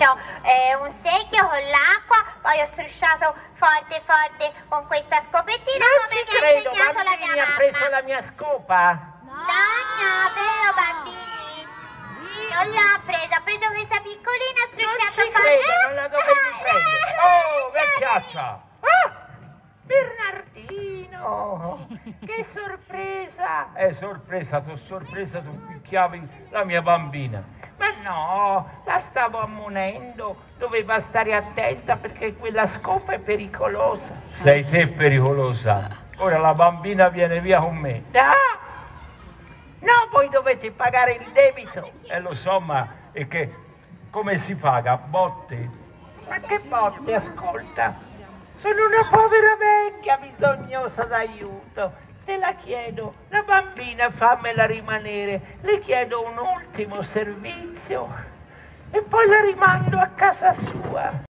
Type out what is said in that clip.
faccio un secchio con l'acqua, poi ho strusciato forte forte con questa scopettina come mi ha insegnato la mia mamma. Ha preso la mia scopa? No, vero bambini? Non l'ho presa, ho preso questa piccolina strusciata forte. Non la dovevi prendere. Oh, vecchiaccia! Bernardino, che sorpresa! Sorpresa, tu picchiavi la mia bambina. Ma no, la stavo ammonendo, doveva stare attenta perché quella scopa è pericolosa. Sei te pericolosa, ora la bambina viene via con me. No, voi dovete pagare il debito. Lo so, ma è che come si paga? Botte? Ma che botte, ascolta. Sono una povera vecchia bisognosa d'aiuto. Te la chiedo, la bambina fammela rimanere. Le chiedo un ultimo servizio e poi la rimando a casa sua.